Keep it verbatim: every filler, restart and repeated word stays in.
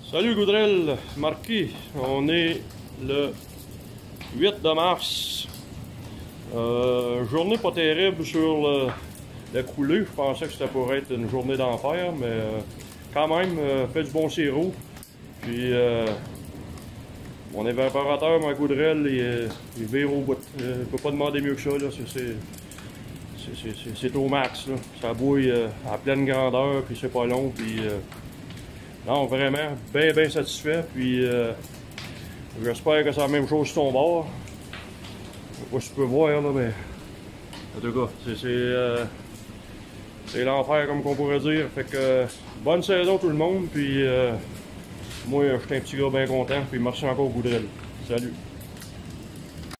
Salut Goudrel, Marquis, on est le huit de mars. Euh, journée pas terrible sur le, la coulée, je pensais que ça pourrait être une journée d'enfer, mais euh, quand même, euh, fait du bon sirop. Puis euh, mon évaporateur, mon Goudrel, il, il vire au bout. Il ne peut pas demander mieux que ça, c'est au max. Là. Ça bouille euh, à pleine grandeur, puis c'est pas long, puis... Euh, Non, vraiment, bien, bien satisfait. Puis, euh, j'espère que c'est la même chose sur ton bord. Je sais pas si tu peux voir, là, mais... En tout cas, c'est euh, c'est l'enfer, comme qu'on pourrait dire. Fait que, euh, bonne saison tout le monde. Puis, euh, moi, je suis un petit gars bien content. Puis, merci encore, Goudrel. Salut.